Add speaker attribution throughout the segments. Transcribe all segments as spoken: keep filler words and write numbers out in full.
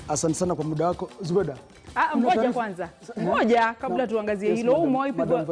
Speaker 1: Asante sana kwa muda wako. Zubeida.
Speaker 2: Ah, ngoja kwanza. Ngoja kabla tuangazie hilo. Umewahi pigwa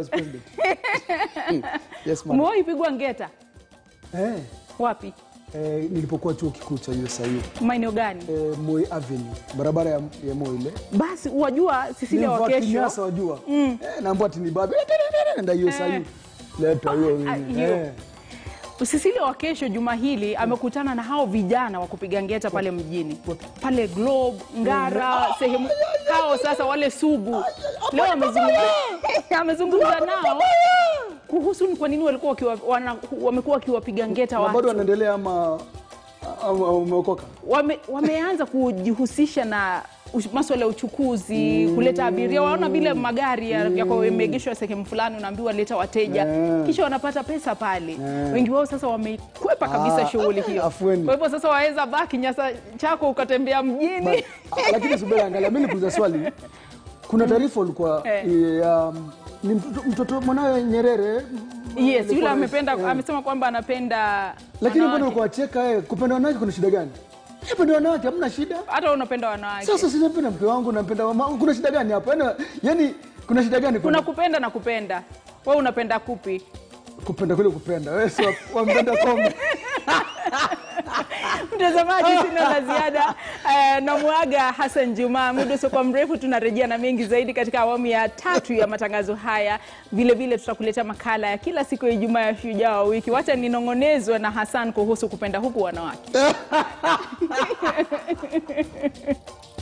Speaker 1: Yes, madam.
Speaker 2: Umewahi pigwa ngeta?
Speaker 1: Eh.
Speaker 2: Wapi?
Speaker 1: Eh, nilipokuwa chuo kikuu cha U S I U.
Speaker 2: Maeneo gani?
Speaker 1: Eh, Moi Avenue, barabara ya, ya Moi ile.
Speaker 2: Basi unajua Cecilia wa kesho.
Speaker 1: Kinyasa wajua. Mm. Eh, naambia ati ni baba. Nenda U S I U. Eh. Leta hiyo. Eh.
Speaker 2: Cecilia wa kesho juma hili amekutana na hao vijana wa kupiga ngeta pale mjini. Pale Globe, Ngara, sehemu hao sasa wale sugu. Leo amezungumza amezungumza nao kuhusu ni kwa nini walikuwa wamekuwa wakiwapiga ngeta watu.
Speaker 1: Bado wanaendelea ama umeokoka?
Speaker 2: Wame, wameanza kujihusisha na masuala ya uchukuzi, mm. kuleta abiria. Waona vile magari ya, mm. yako yameegeshwa sehemu fulani, unaambiwa leta wateja, yeah. kisha wanapata pesa pale. Yeah. Wengi wao sasa wamekwepa kabisa ah, shughuli hiyo. Afueni. Kwa hivyo sasa waweza baki nyasa chako ukatembea mjini. But,
Speaker 1: lakini Zubeida, angalia mimi nikuuliza swali. Kuna taarifa ulikuwa eh. ya ni mtoto mwanawe Nyerere.
Speaker 2: Yes, yule amependa eh. amesema kwamba anapenda.
Speaker 1: Lakini mbona ulikuwa cheka eh kupenda wanawake kuna shida gani? Napenda wanawake, hamna shida.
Speaker 2: Hata unapenda wanawake.
Speaker 1: Sasa sinapenda mke wangu, napenda mama. Kuna shida gani hapo? Yaani yani kuna shida gani?
Speaker 2: Kuna kupenda na kupenda. Wewe unapenda kupi?
Speaker 1: Kupenda kule kupenda. Wewe sio wampenda kombe.
Speaker 2: Mtazamaji, sina la ziada. Uh, namuaga Hassan Juma. Muda sio kwa mrefu tunarejea na mengi zaidi katika awamu ya tatu ya matangazo haya. Vile vile tutakuleta makala ya kila siku ya Ijumaa ya Shujaa wa wiki. Wacha ninongonezwe na Hassan kuhusu kupenda huku wanawake.